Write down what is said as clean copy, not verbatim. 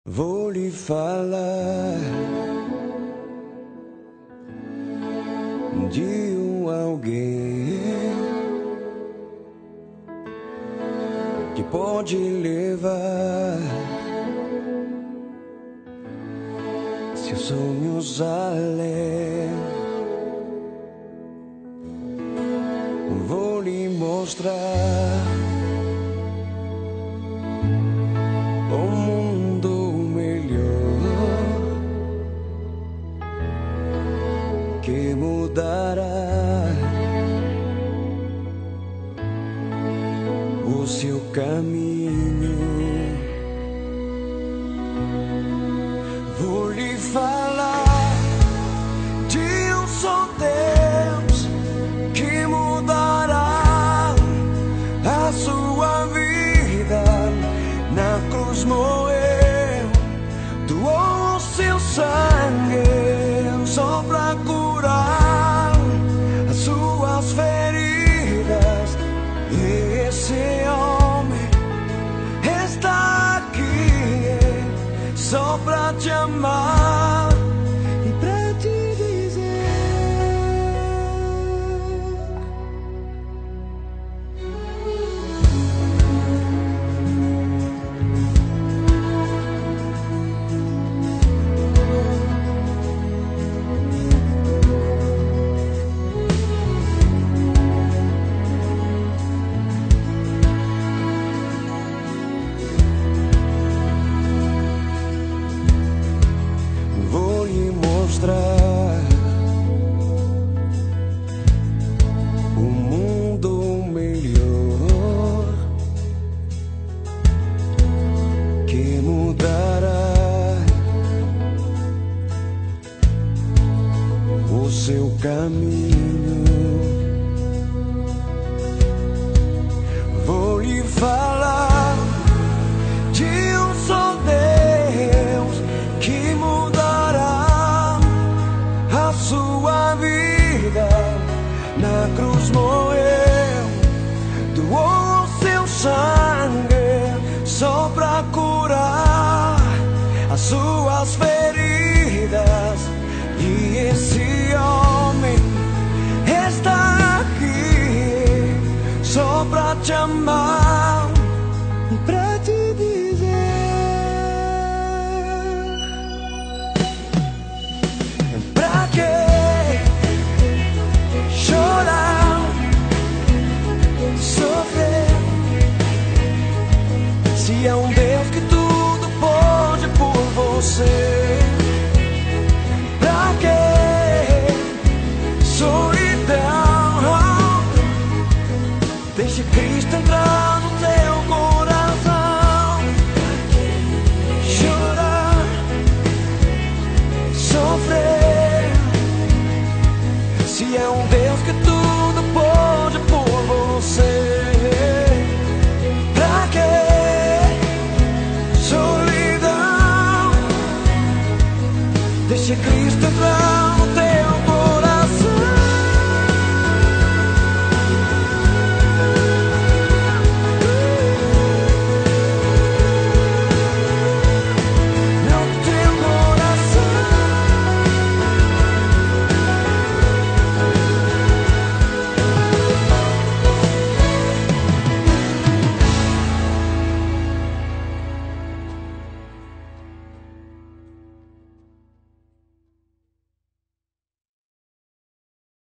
Vou lhe falar de alguém que pode levar seus sonhos além. Vou lhe mostrar um mundo melhor que mudará o seu caminho. Vou lhe falar de só Deus que mudará a sua vida. Na cruz morreu, doou o seu sangue só pra curar as suas feridas. E esse homem está aqui só pra te amar e pra te dizer: vou lhe mostrar um mundo melhor que mudará o seu caminho. Vou lhe falar de só Deus que mudará a sua vida. Na cruz morreu, doou o seu sangue só pra curar as suas feridas. E esse homem está aqui só pra te amar e pra te dizer: pra que chorar, sofrer, se é um Deus que tudo pode por você? Pra que solidão? Deixe Cristo entrar no teu coração. Chorar, sofrer, se é um Deus que tudo pode por você. Pra que solidão? Deixe Cristo entrar no